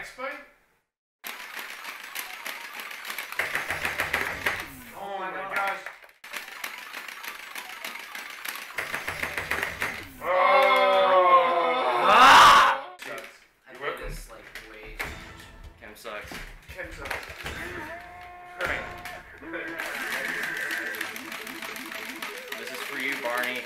X fight? Oh my gosh. Oh! Ah! I played this like way too much. Chem sucks. Chem sucks. Right. This is for you, Barney.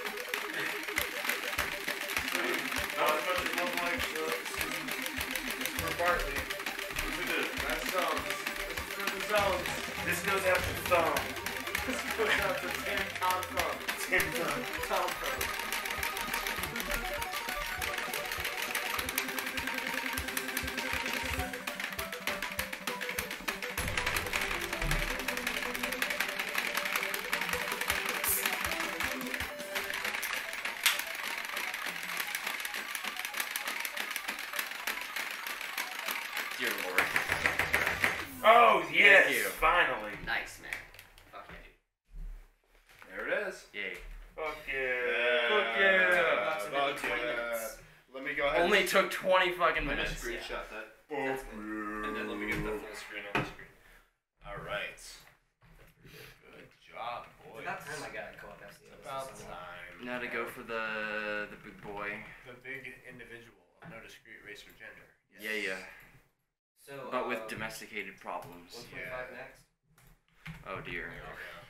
Not as much as one like for Bartley. Look at this. That's zones. This is for the zones. This goes after thumb. This goes after Tim Tom Thumb. Tim Thumb. Tom Thumb. Dear Lord. Oh, yes! Thank you. Finally. Nice, man. Fuck yeah, dude. There it is. Yay. Fuck yeah. Fuck yeah. Fuck 20 minutes. Let me go ahead. Only took 20 fucking Let me minutes. screenshot that. That's And then let me get the full screen on the screen. Alright. Good job, boys. About time I got a co-op FC. About time. Now to go for the big boy. The big individual of no discrete race or gender. Yeah, yeah. So, But with domesticated problems. 1.5 Yeah. next. Oh dear. There we go.